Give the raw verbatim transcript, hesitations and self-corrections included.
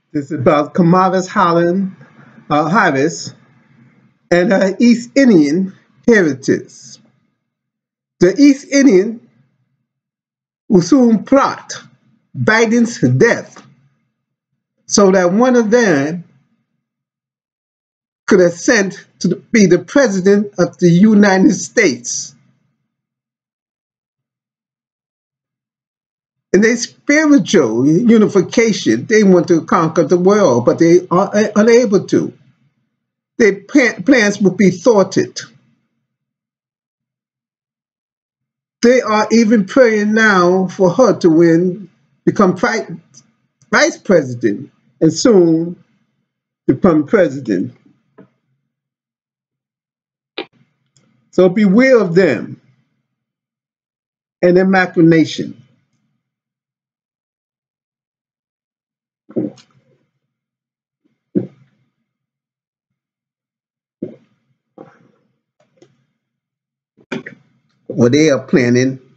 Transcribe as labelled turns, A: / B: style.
A: This is about Kamala Holland, uh, Harris and her East Indian heritage. The East Indian will soon plot Biden's death so that one of them could ascend to be the president of the United States. In their spiritual unification, they want to conquer the world, but they are unable to. Their plans will be thwarted. They are even praying now for her to win, become vice president, and soon become president. So beware of them and their machination. Or they are planning